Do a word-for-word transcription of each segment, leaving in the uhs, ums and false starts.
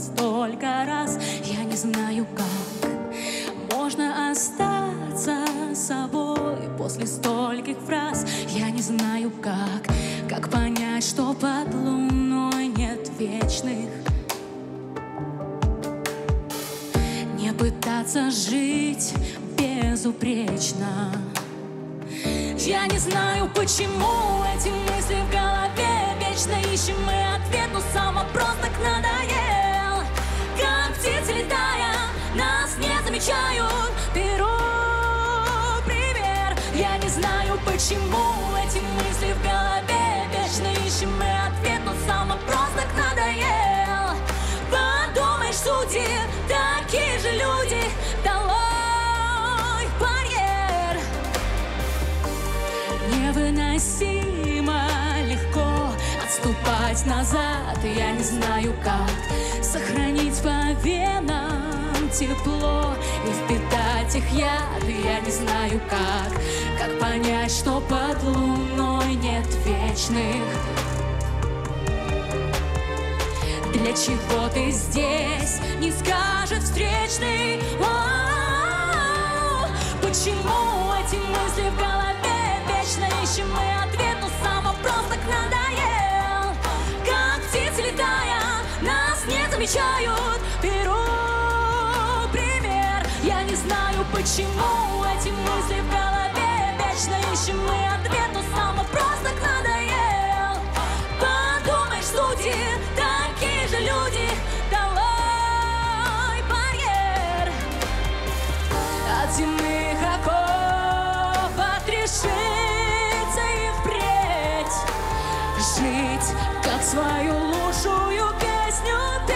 столько раз. Я не знаю, как можно остаться собой после стольких фраз. Я не знаю, как, как понять, что под луной нет вечных. Не пытаться жить безупречно. Я не знаю, почему эти мысли в голове. Вечно ищем мы ответ, но сам вопрос так надоел. Как птицы летая, нас не замечают. Беру пример. Я не знаю, почему эти мысли в голове. Вечно ищем мы ответ, но сам вопрос так надоел. Подумай, суди, такие же люди. Долой барьер. Невыносимо легко отступать назад. Я не знаю, как сохранить по венам тепло и впитать их яд. Я не знаю, как, как понять, что под луной нет вечных. Для чего ты здесь, не скажет встречный. О-о-о-о. Почему эти мысли в голове? Вечно ищем мы ответ, но сам вопрос так надоел. Как птицы летая, нас не замечают. Беру пример. Я не знаю, почему эти мысли в голове. Вечно ищем мы ответ, но сам вопрос так надоел. Подумай, суди, такие же люди. Долой барьер. От земных оков отрешиться и впредь жить, как свою лучшую песню петь.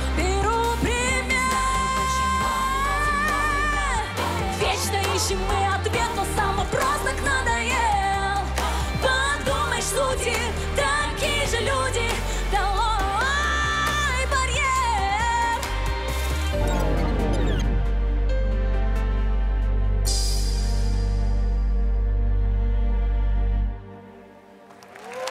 Мы